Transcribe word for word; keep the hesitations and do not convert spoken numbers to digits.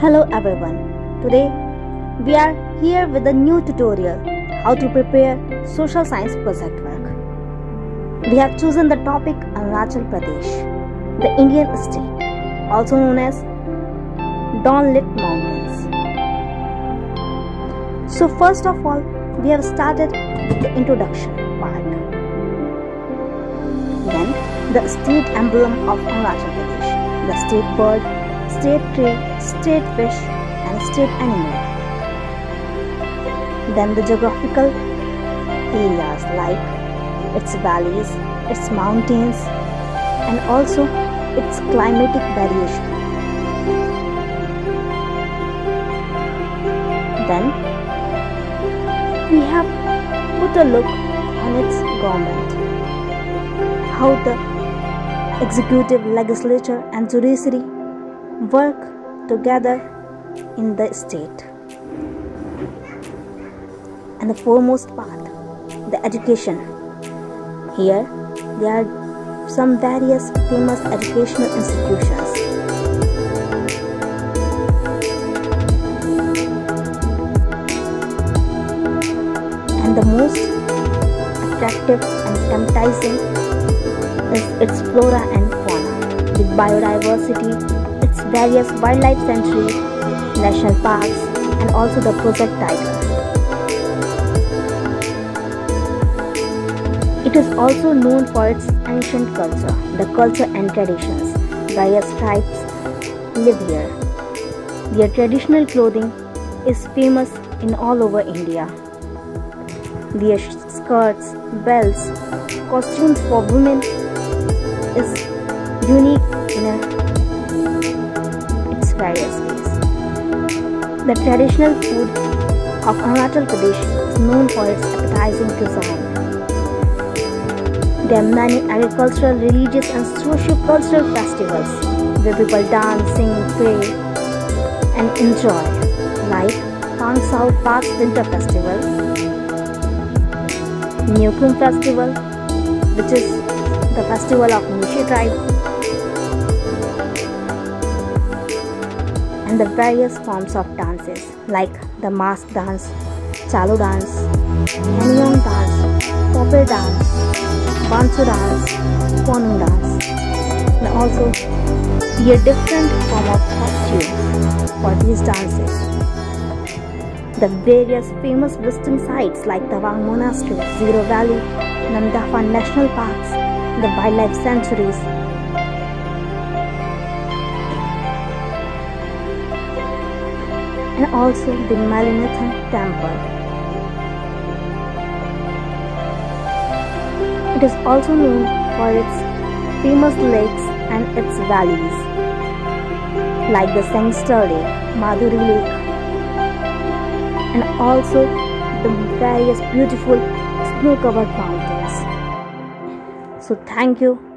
Hello everyone. Today we are here with a new tutorial how to prepare social science project work. We have chosen the topic Arunachal Pradesh, the Indian state, also known as Dawn-lit mountains. So first of all, we have started the introduction part. Then the state emblem of Arunachal Pradesh, the state bird, state tree, state fish and state animal. Then the geographical areas like its valleys, its mountains and also its climatic variation. Then we have put a look on its government, how the executive, legislature and judiciary work together in the state. And the foremost part, the education. Here there are some various famous educational institutions. And the most attractive and tempting is its flora and fauna, the biodiversity, its various wildlife sanctuaries, national parks and also the Project Tiger. It is also known for its ancient culture, the culture and traditions. Various tribes live here. Their traditional clothing is famous in all over India. Their skirts, belts, costumes for women is unique in a various ways. The traditional food of Arunachal Pradesh is known for its appetizing cuisine. There are many agricultural, religious and socio-cultural festivals where people dance, sing, pray and enjoy, like Pang Sao Park's Winter Festival, Nyukum Festival, which is the festival of Nishi tribe, and the various forms of dances like the mask dance, chalu dance, hanyong dance, popper dance, bansu dance, ponung dance, and also be a different form of costume for these dances. The various famous visiting sites like Tawang Monastery, Zero Valley, Namdapha National Parks, the wildlife sanctuaries, and also the Malinathan Temple. It is also known for its famous lakes and its valleys, like the Sangster Lake, Madhuri Lake, and also the various beautiful snow-covered mountains. So thank you.